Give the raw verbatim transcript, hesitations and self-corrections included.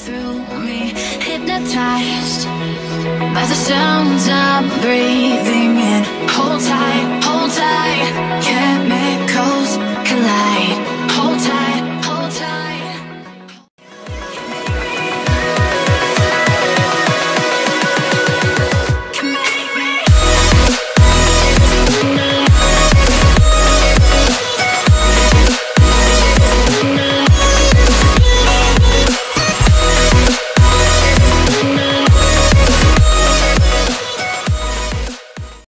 through me, hypnotized by the sounds I'm breathing in. Hold tight, hold tight.